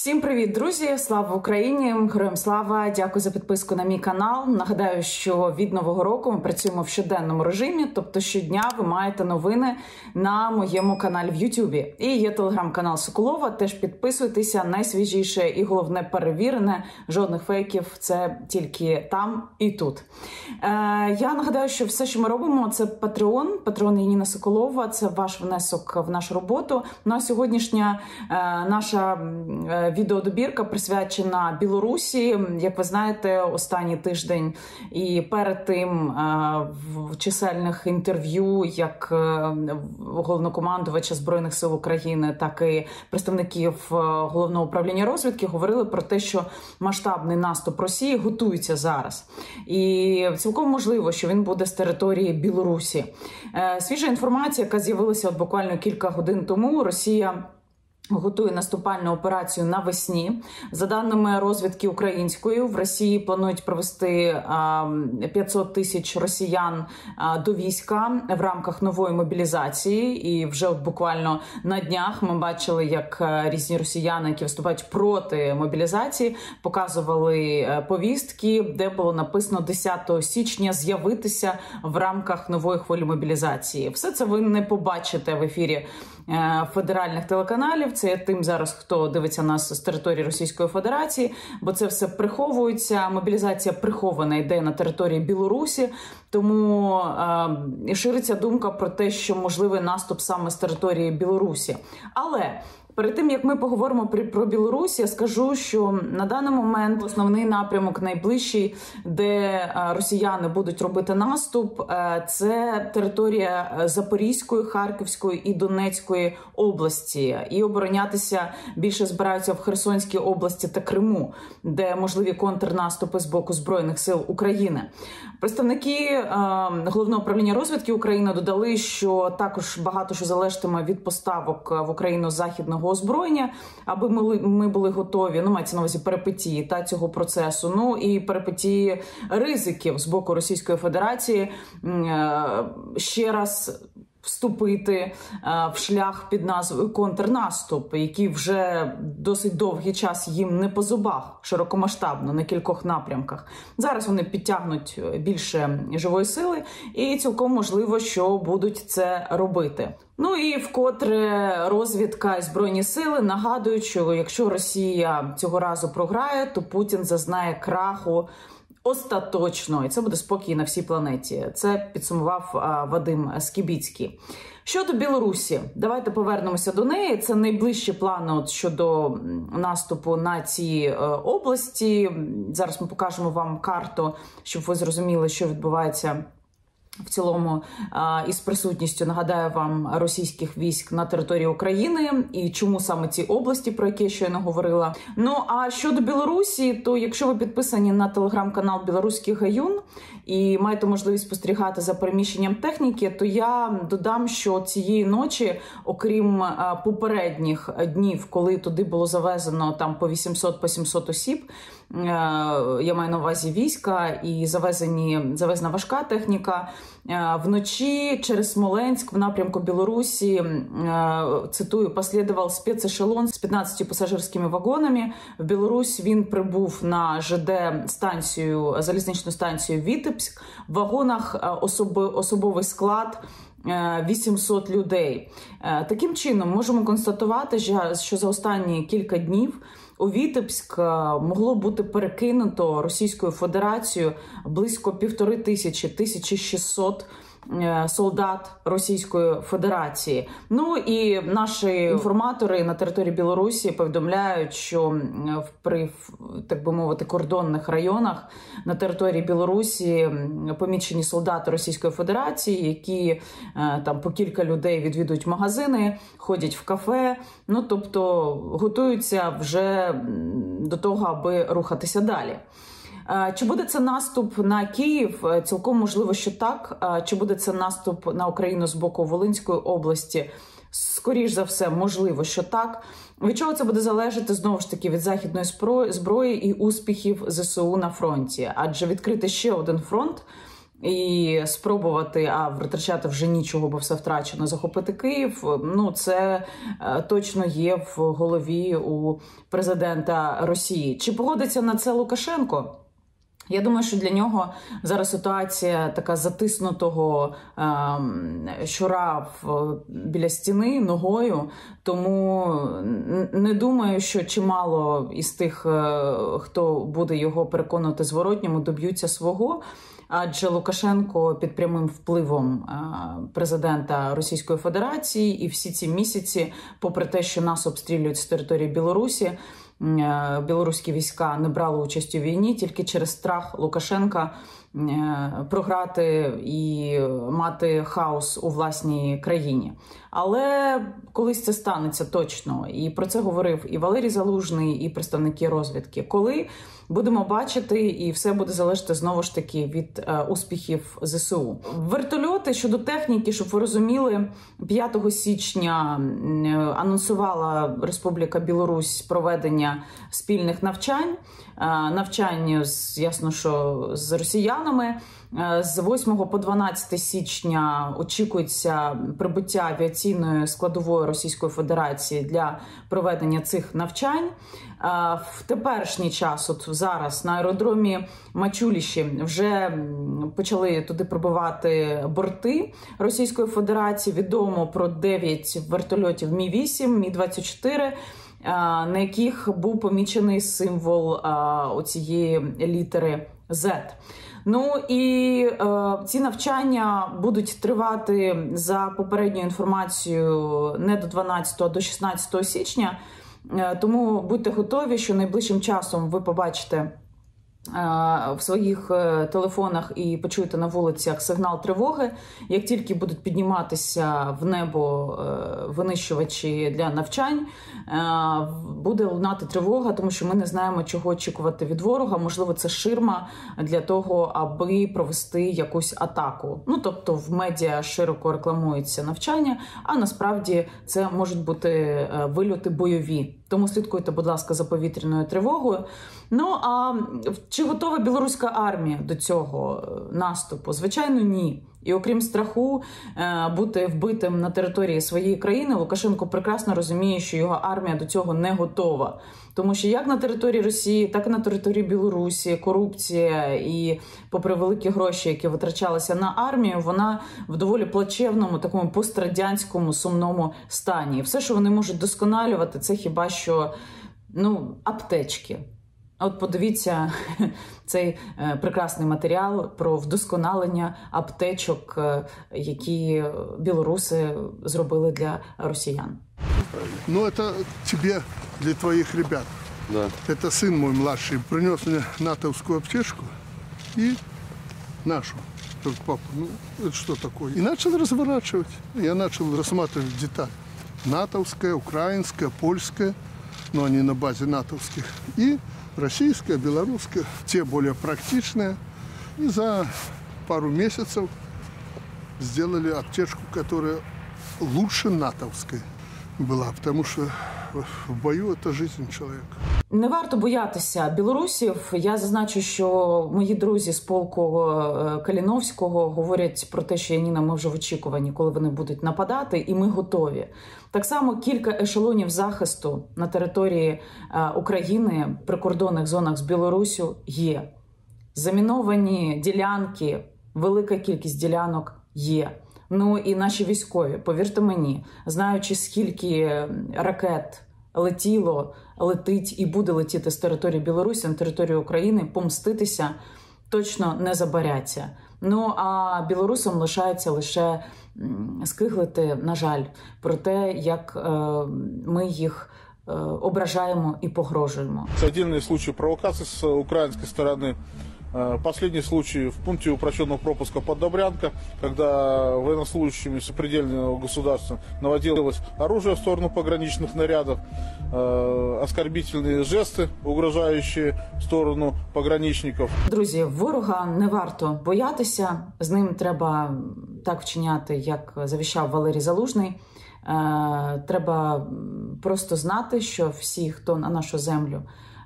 Всім привіт, друзі! Слава Україні! Героям слава! Дякую за підписку на мій канал. Нагадаю, що від Нового року ми працюємо в щоденному режимі, тобто щодня ви маєте новини на моєму каналі в Ютубі. І є телеграм-канал Соколова, теж підписуйтеся, найсвіжіше і головне перевірене, жодних фейків, це тільки там і тут. Я нагадаю, що все, що ми робимо, це Patreon Яніна Соколова, це ваш внесок в нашу роботу. Ну а сьогоднішня наша відеодобірка присвячена Білорусі. Як ви знаєте, останній тиждень і перед тим в чисельних інтерв'ю як головнокомандувача Збройних сил України, так і представників Головного управління розвідки говорили про те, що масштабний наступ Росії готується зараз. І цілком можливо, що він буде з території Білорусі. Свіжа інформація, яка з'явилася буквально кілька годин тому, Росія готує наступальну операцію навесні. За даними розвідки української, в Росії планують провести 500 тисяч росіян до війська в рамках нової мобілізації. І вже буквально на днях ми бачили, як різні росіяни, які виступають проти мобілізації, показували повістки, де було написано 10 січня з'явитися в рамках нової хвилі мобілізації. Все це ви не побачите в ефірі федеральних телеканалів. Це тим зараз, хто дивиться нас з території Російської Федерації, бо це все приховується. Мобілізація прихована йде на території Білорусі, тому шириться думка про те, що можливий наступ саме з території Білорусі. Але перед тим, як ми поговоримо про Білорусь, я скажу, що на даний момент основний напрямок найближчий, де росіяни будуть робити наступ, це територія Запорізької, Харківської і Донецької області. І оборонятися більше збираються в Херсонській області та Криму, де можливі контрнаступи з боку Збройних сил України. Представники Головного управління розвідки України додали, що також багато що залежатиме від поставок в Україну західного озброєння, аби ми були готові, мається на увазі перипетії та цього процесу, і перипетії ризиків з боку Російської Федерації ще раз вступити в шлях під назвою контрнаступ, який вже досить довгий час їм не по зубах, широкомасштабно, на кількох напрямках. Зараз вони підтягнуть більше живої сили і цілком можливо, що будуть це робити. І вкотре розвідка і Збройні сили нагадують, що якщо Росія цього разу програє, то Путін зазнає краху остаточно, і це буде спокій на всій планеті. Це підсумував Вадим Скібіцький. Щодо Білорусі, давайте повернемося до неї. Це найближчі плани щодо наступу на ці області. Зараз ми покажемо вам карту, щоб ви зрозуміли, що відбувається в цілому із присутністю, нагадаю вам, російських військ на території України і чому саме ці області, про які я щойно говорила. А щодо Білорусі, то якщо ви підписані на телеграм-канал «Білоруський Гаюн» і маєте можливість спостерігати за переміщенням техніки, то я додам, що цієї ночі, окрім попередніх днів, коли туди було завезено там по 800-700 осіб, я маю на увазі війська і завезена важка техніка, вночі через Смоленськ в напрямку Білорусі, цитую, «послідував спецешелон з 15 пасажирськими вагонами». В Білорусь він прибув на ЖД-станцію, залізничну станцію Вітебськ. В вагонах особовий склад 800 людей. Таким чином, можемо констатувати, що за останні кілька днів у Вітебськ могло бути перекинуто Російською Федерацією близько 1500-1600 солдат Російської Федерації. І наші інформатори на території Білорусі повідомляють, що при, так би мовити, кордонних районах на території Білорусі помічені солдати Російської Федерації, які там по кілька людей відвідують магазини, ходять в кафе, тобто готуються вже до того, аби рухатися далі. Чи буде це наступ на Київ? Цілком можливо, що так. Чи буде це наступ на Україну з боку Волинської області? Скоріш за все, можливо, що так. Від чого це буде залежати, знову ж таки, від західної зброї і успіхів ЗСУ на фронті? Адже відкрити ще один фронт і спробувати, а втрачати вже нічого, бо все втрачено, захопити Київ, ну це точно є в голові у президента Росії. Чи погодиться на це Лукашенко? Я думаю, що для нього зараз ситуація така затиснутого щура біля стіни ногою, тому не думаю, що чимало із тих, хто буде його переконувати зворотньому, доб'ються свого. Адже Лукашенко під прямим впливом президента Російської Федерації, і всі ці місяці, попри те, що нас обстрілюють з території Білорусі, білоруські війська не брали участь у війні тільки через страх Лукашенка програти і мати хаос у власній країні. Але колись це станеться точно. І про це говорив і Валерій Залужний, і представники розвідки. Коли будемо бачити, і все буде залежати знову ж таки від успіхів ЗСУ. Вертольоти щодо техніки, щоб ви розуміли, 5 січня анонсувала Республіка Білорусь проведення спільних навчань. Навчання, ясно, що з росіянами. З 8 по 12 січня очікується прибуття авіаційної складової Російської Федерації для проведення цих навчань. В теперішній час, от зараз, на аеродромі Мачуліші вже почали туди прибувати борти Російської Федерації. Відомо про 9 вертольотів Мі-8, Мі-24, на яких був помічений символ оцієї літери Z. Ну і ці навчання будуть тривати, за попередньою інформацією, не до 12, а до 16 січня. Тому будьте готові, що найближчим часом ви побачите в своїх телефонах і почуєте на вулицях сигнал тривоги. Як тільки будуть підніматися в небо винищувачі для навчань, буде лунати тривога, тому що ми не знаємо, чого очікувати від ворога. Можливо, це ширма для того, аби провести якусь атаку. Ну, тобто в медіа широко рекламується навчання, а насправді це можуть бути вильоти бойові. Тому слідкуйте, будь ласка, за повітряною тривогою. Ну, а чи готова білоруська армія до цього наступу? Звичайно, ні. І окрім страху бути вбитим на території своєї країни, Лукашенко прекрасно розуміє, що його армія до цього не готова. Тому що як на території Росії, так і на території Білорусі корупція і, попри великі гроші, які витрачалися на армію, вона в доволі плачевному, такому пострадянському, сумному стані. І все, що вони можуть досконалювати, це хіба що, аптечки. От подивіться цей прекрасний матеріал про вдосконалення аптечок, які білоруси зробили для росіян. Ну, это тебе, для твоих ребят. Да. Это сын мой младший принес мне натовскую аптечку и нашу. Только папа, это что такое? И начал разворачивать. Я начал рассматривать детали. Натовская, украинская, польская, но они на базе натовских. И российская, белорусская, те более практичные. И за пару месяцев сделали аптечку, которая лучше натовской была, потому что в бою это жизнь человека. Не варто боятися білорусів. Я зазначу, що мої друзі з полку Каліновського говорять про те, що Яніна, ми вже в очікуванні, коли вони будуть нападати, і ми готові. Так само кілька ешелонів захисту на території України, прикордонних зонах з Білоруссю є. Заміновані ділянки, велика кількість ділянок є. Ну і наші військові, повірте мені, знаючи, скільки ракет летіло, летить і буде летіти з території Білорусі на територію України, помститися точно не забаряться. Ну, а білорусам лишається лише скиглити, на жаль, про те, як ми їх ображаємо і погрожуємо. Це отдельные случаи провокаций с украинской стороны. Последний случай в пункте упрощенного пропуска под Добрянка, когда военнослужащими сопредельного государства наводилось оружие в сторону пограничных нарядов, оскорбительные жесты, угрожающие в сторону пограничников. Друзі, ворога не варто боятися, з ним треба так вчиняти, як завіщав Валерій Залужний. Треба просто знати, що всі, хто на нашу землю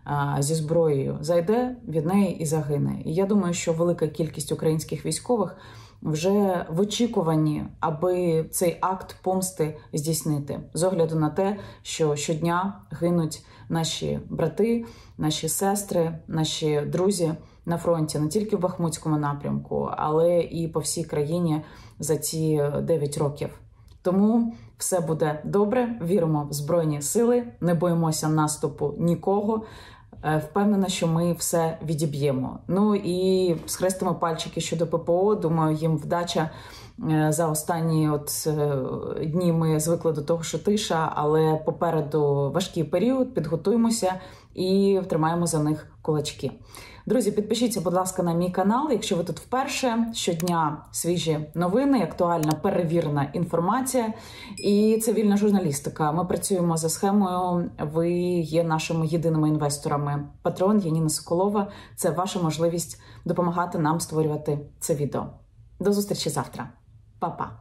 зі зброєю зайде, від неї і загине. І я думаю, що велика кількість українських військових вже в очікуванні, аби цей акт помсти здійснити. З огляду на те, що щодня гинуть наші брати, наші сестри, наші друзі на фронті, не тільки в Бахмутському напрямку, але і по всій країні за ці 9 років. Тому все буде добре, віримо в Збройні Сили, не боїмося наступу нікого. Впевнена, що ми все відіб'ємо. Ну і схрестимо пальчики щодо ППО. Думаю, їм вдача. За останні дні ми звикли до того, що тиша, але попереду важкий період, підготуємося і тримаємо за них кулачки. Друзі, підпишіться, будь ласка, на мій канал, якщо ви тут вперше. Щодня свіжі новини, актуальна перевірена інформація і цивільна журналістика. Ми працюємо за схемою, ви є нашими єдиними інвесторами. Патрон Яніна Соколова – це ваша можливість допомагати нам створювати це відео. До зустрічі завтра. Па-па.